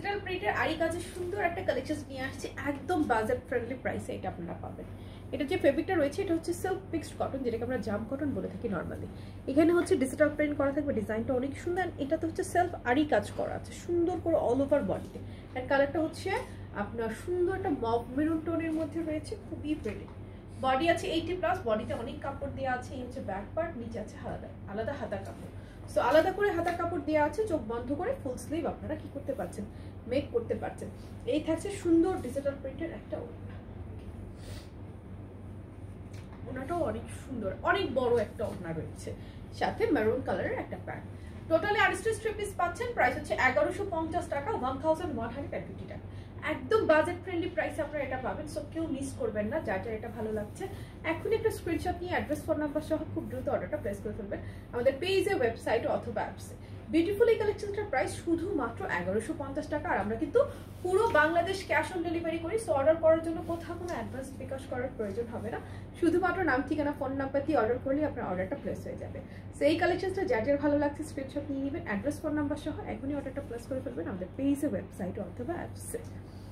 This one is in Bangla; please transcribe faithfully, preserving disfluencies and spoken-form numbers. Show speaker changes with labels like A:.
A: ডিজিটাল প্রিন্টের আরি কাজের সুন্দর একটা কালেকশন নিয়ে আসছে একদম বাজেট ফ্রেন্ডলি প্রাইসে। এটা আপনারা পাবেন। এটা যে ফেব্রিকটা রয়েছে এটা হচ্ছে সিল্ক মিক্সড কটন, যেটাকে আমরা জাম কটন বলে থাকি নর্মালি। এখানে হচ্ছে ডিজিটাল প্রিন্ট করা থাকবে, ডিজাইনটা অনেক সুন্দর। এটাতে হচ্ছে সেলফ আরি কাজ করা আছে সুন্দর করে অল ওভার বডিতে। এন্ড কালারটা হচ্ছে আপনার সুন্দর একটা মভ মেরুন টোনের মধ্যে রয়েছে, খুবই প্রিটি। বডি আছে এইটি প্লাস, বডিতে অনেক কাপড় দেওয়া আছে। এই হচ্ছে ব্যাক পার্ট, নিচে আছে আলাদা আলাদা হাতার কাপড়। সো আলাদা করে হাতার কাপড় দেওয়া আছে, চোখ বন্ধ করে ফুল স্লিভ আপনারা কি করতে পারছেন, মেক করতে পারছেন। এই থাকছে সুন্দর ডিজিটাল প্রিন্টের একটা ওড়না। ওড়নাটাও অনেক সুন্দর, অনেক বড় একটা ওড়না রয়েছে, সাথে মেরুন কালারের একটা প্যান্ট। টোটালি আড়াইশো থ্রি পিস পাচ্ছেন, প্রাইস হচ্ছে এগারোশো পঞ্চাশ টাকা, one thousand one hundred fifty টাকা। একদম বাজেট ফ্রেন্ডলি প্রাইসে আপনারা এটা পাবেন। সো কেউ মিস করবেন না, যার যার এটা ভালো লাগছে এখন একটা স্ক্রিনশট নিয়ে অ্যাড্রেস ফোন নাম্বার সহ খুব দ্রুত অর্ডারটা প্লেস করে ফেলবেন আমাদের পেজে, ওয়েবসাইটে অথবা অ্যাপসে। বিউটিফুল এই কালেকশনটার প্রাইস শুধুমাত্র এগারোশো পঞ্চাশ টাকা, আর আমরা কিন্তু পুরো বাংলাদেশ ক্যাশ অন ডেলিভারি করি। সো অর্ডার করার জন্য কোথাও কোনো অ্যাডভান্স বিকাশ করার প্রয়োজন হবে না, শুধুমাত্র নাম ঠিকানা ফোন নাম্বার দিয়ে অর্ডার করলে আপনার অর্ডারটা প্লেস হয়ে যাবে। সো এই কালেকশনটা যার যার ভালো লাগছে স্ক্রিনশট নিয়ে নেবেন, অ্যাড্রেস ফোন নাম্বার সহ এখনই অর্ডারটা প্লেস করে ফেলবেন আমাদের পেজে, ওয়েবসাইটে অথবা অ্যাপসে।